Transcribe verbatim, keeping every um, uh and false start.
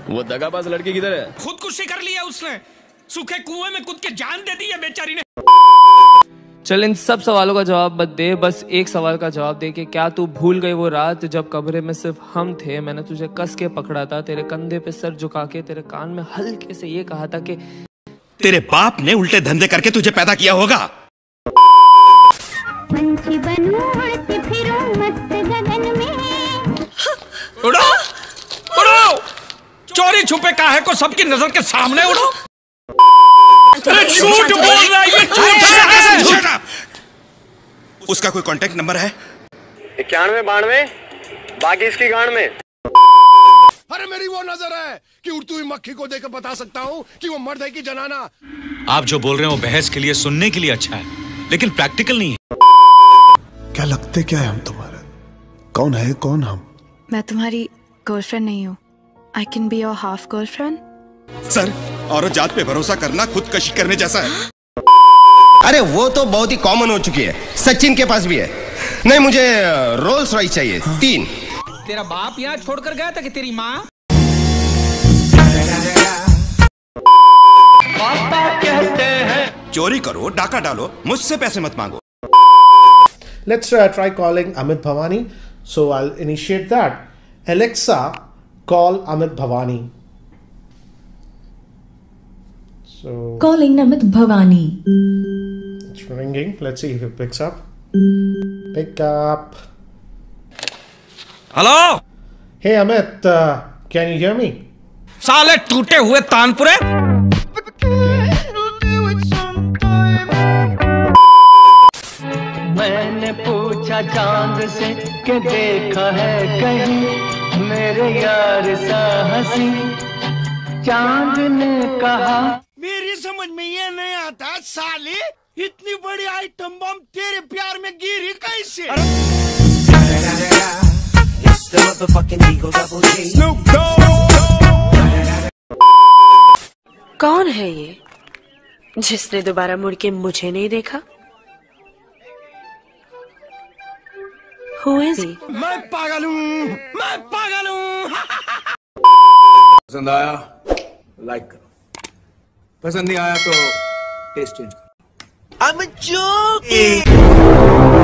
वो दगाबाज लड़की किधर है? खुदकुशी कर लिया उसने, सूखे कुएं में कूद के जान दे दी है बेचारी ने। चल इन सब सवालों का जवाब मत दे, बस एक सवाल का जवाब दे कि क्या तू भूल गई वो रात जब कमरे में सिर्फ हम थे, मैंने तुझे कस के पकड़ा था, तेरे कंधे पे सर झुका के तेरे कान में हल्के से ये कहा था कि तेरे बाप ने उल्टे धंधे करके तुझे पैदा किया होगा। पंछी बनूं उड़ते फिरूं मस्त गगन में। उड़ो उड़ो, चोरी छुपे काहे को सबकी नजर के सामने उड़ो। अरे झूठ बोल रहा है, ये झूठ है। उसका कोई कांटेक्ट नंबर है? इक्यानवे बानवे बाकी इसकी गांड में। अरे मेरी वो नजर है कि उड़ती हुई मक्खी को देखकर बता सकता हूँ कि वो मर्द है कि जनाना। आप जो बोल रहे हैं वो बहस के लिए, सुनने के लिए अच्छा है, लेकिन प्रैक्टिकल नहीं है। क्या लगते क्या है हम तुम्हारे? कौन है कौन हम? मैं तुम्हारी गर्लफ्रेंड नहीं हूँ। I can be your half girlfriend. Sir, औरत जात पे भरोसा करना खुदकशी करने जैसा है। अरे वो तो बहुत ही कॉमन हो चुकी है, सचिन के पास भी है। नहीं, मुझे रोल्स रॉयस चाहिए। हाँ। तीन। तेरा बाप यहाँ छोड़कर गया था कि तेरी माँ? पापा कहते हैं चोरी करो, डाका डालो, मुझसे पैसे मत मांगो। Let's uh, try calling Amit Bhavani. So I'll initiate that. Alexa, call Amit Bhavani. So calling Amit Bhavani. It's ringing. Let's see if it picks up. Pick up. Hello. Hey Amit, uh, can you hear me? साले टूटे हुए तानपुरे। मैंने पूछा चांद से कि देखा है कहीं मेरे यार सा हंसी। चांद ने कहा मेरी समझ में ये नहीं आता साले, इतनी बड़ी आइटम बम तेरे प्यार में गिरी कैसे? कौन है ये जिसने दोबारा मुड़ के मुझे नहीं देखा? Who is he? मैं पागल हूँ, मैं पागल हूँ। पसंद आया लाइक करो, पसंद नहीं आया तो टेस्ट चेंज करो। I'm a joke.